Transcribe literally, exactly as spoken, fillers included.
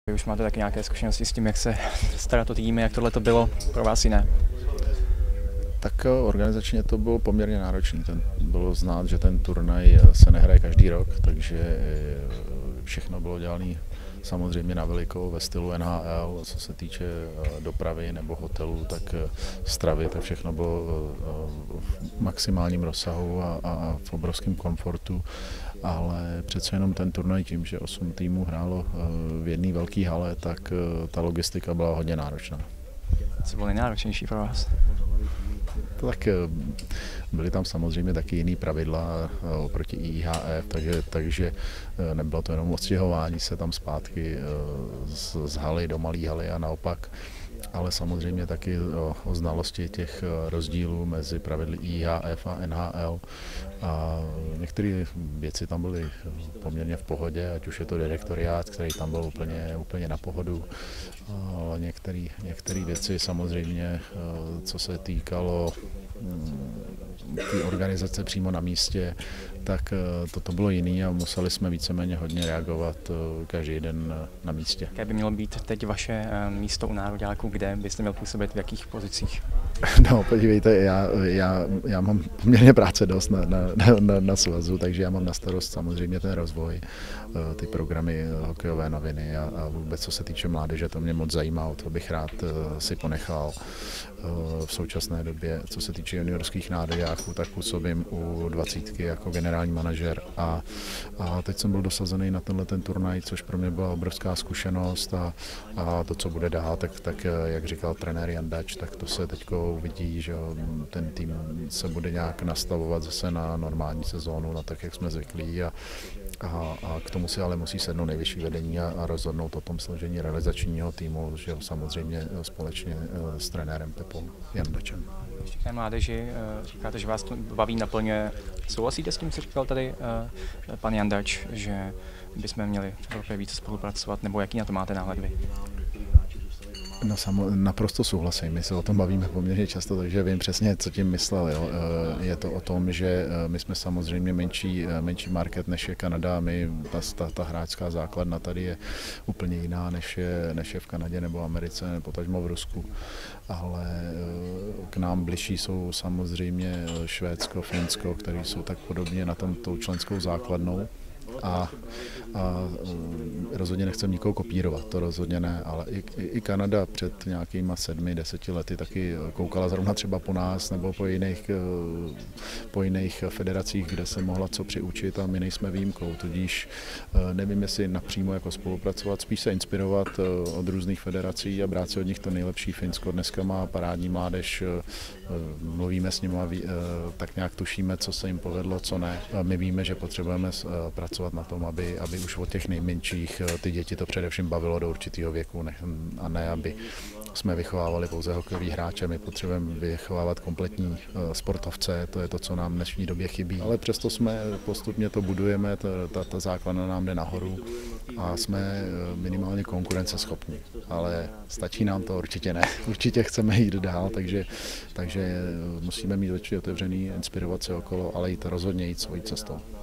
Vy už máte taky nějaké zkušenosti s tím, jak se starat o týmy, jak tohle to bylo pro vás jiné? Tak organizačně to bylo poměrně náročné. Ten, bylo znát, že ten turnaj se nehraje každý rok, takže všechno bylo dělané samozřejmě na veliko ve stylu N H L, co se týče dopravy nebo hotelů, tak stravy, tak všechno bylo v maximálním rozsahu a, a v obrovském komfortu. Ale přece jenom ten turnaj tím, že osm týmů hrálo v jedné velké hale, tak ta logistika byla hodně náročná. Co bylo nejnáročnější pro vás? Tak byly tam samozřejmě taky jiný pravidla oproti I H F, takže, takže nebylo to jenom odstěhování se tam zpátky z, z haly do malé haly a naopak, ale samozřejmě taky o, o znalosti těch rozdílů mezi pravidly I H F a N H L. A některé věci tam byly poměrně v pohodě, ať už je to direktoriát, který tam byl úplně, úplně na pohodu, ale některé věci samozřejmě, co se týkalo té organizace přímo na místě, tak toto bylo jiný a museli jsme víceméně hodně reagovat každý den na místě. Jaké by mělo být teď vaše místo u nároďáků, kde byste měl působit, v jakých pozicích? No, podívejte, já, já, já mám poměrně práce dost na, na, na, na svazu, takže já mám na starost samozřejmě ten rozvoj, ty programy, hokejové noviny a, a vůbec co se týče mládeže, to mě moc zajímá, to bych rád si ponechal. V současné době, co se týče juniorských nároďáků, tak působím u dvacítky jako generální manažer a, a teď jsem byl dosazený na tenhle ten turnaj, což pro mě byla obrovská zkušenost a, a to, co bude dál, tak, tak jak říkal trenér Jan Dač, tak to se teď uvidí, že ten tým se bude nějak nastavovat zase na normální sezónu, na tak, jak jsme zvyklí a, a, a k tomu si ale musí sednout nejvyšší vedení a, a rozhodnout o tom složení realizačního týmu, že samozřejmě společně s trenérem Pepou Jan Dačem. Ještě k té mládeži, říkáte, že vás to baví, naplňuje. Souhlasíte s tím, co říkal tady pan Jan Dač, že bychom měli v Evropě více spolupracovat, nebo jaký na to máte náhled vy? No samo, naprosto souhlasím, my se o tom bavíme poměrně často, takže vím přesně, co tím myslel. Jo. Je to o tom, že my jsme samozřejmě menší, menší market, než je Kanada, my, ta, ta, ta hráčská základna tady je úplně jiná, než je, než je v Kanadě nebo Americe, nebo potažmo v Rusku. Ale k nám bližší jsou samozřejmě Švédsko, Finsko, které jsou tak podobně na tom tou členskou základnou. A, a rozhodně nechcem nikoho kopírovat, to rozhodně ne, ale i, i Kanada před nějakýma sedmi, deseti lety taky koukala zrovna třeba po nás nebo po jiných, po jiných federacích, kde se mohla co přiučit a my nejsme výjimkou, tudíž nevím, jestli napřímo jako spolupracovat, spíš se inspirovat od různých federací a brát si od nich to nejlepší. Finsko dneska má parádní mládež, mluvíme s nimi a ví, tak nějak tušíme, co se jim povedlo, co ne. My víme, že potřebujeme pracovat na tom, aby, aby už od těch nejmenších ty děti to především bavilo do určitého věku ne, a ne, aby jsme vychovávali pouze hokejový hráče. My potřebujeme vychovávat kompletní sportovce, to je to, co nám v dnešní době chybí. Ale přesto jsme postupně to budujeme, ta, ta, ta základna nám jde nahoru a jsme minimálně konkurenceschopní. Ale stačí nám to? Určitě ne. Určitě chceme jít dál, takže, takže musíme mít oči otevřený, inspirovat se okolo, ale jít rozhodně jít svojí cestou.